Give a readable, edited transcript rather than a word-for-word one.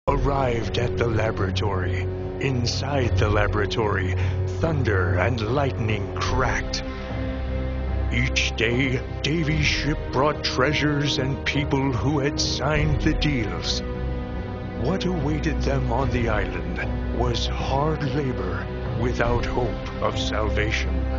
arrived at the laboratory. Inside the laboratory, thunder and lightning cracked. Each day, Davy's ship brought treasures and people who had signed the deals. What awaited them on the island was hard labor without hope of salvation.